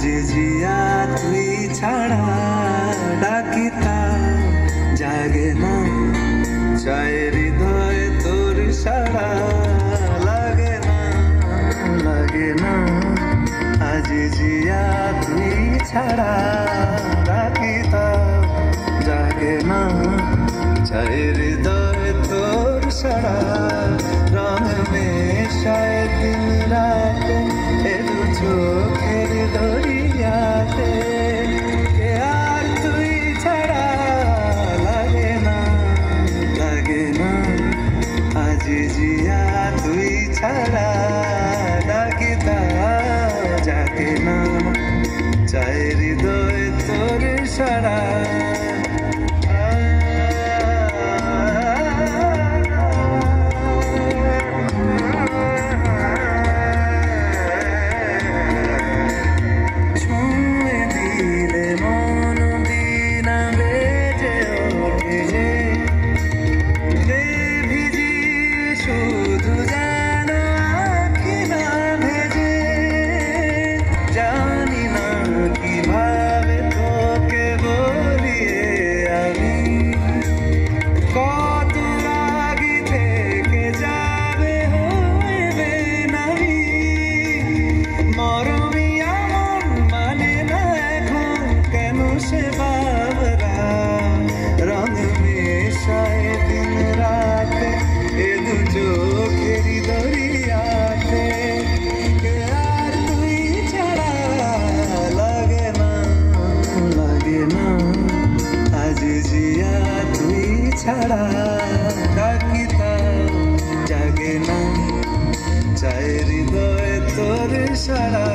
আজি জিয়া তুই ছাড়া ডাকিতা জাগে না চায় হৃদয় তোর সারা লাগে না আজি জিয়া তুই ছাড়া ডাকিতা জাগে না চায় হৃদয় তোর সারা রং মেশায় দিন রাতে এ দু চোখের দরিয়াতে আর তুই ছাড়া লাগে না আজি জিয়া তুই ছাড়া ডাকিতা জাগে না চায় হৃদয় তোর সারা ছাড়া ডাকিতা জাগে না চায় হৃদয় তোর সারা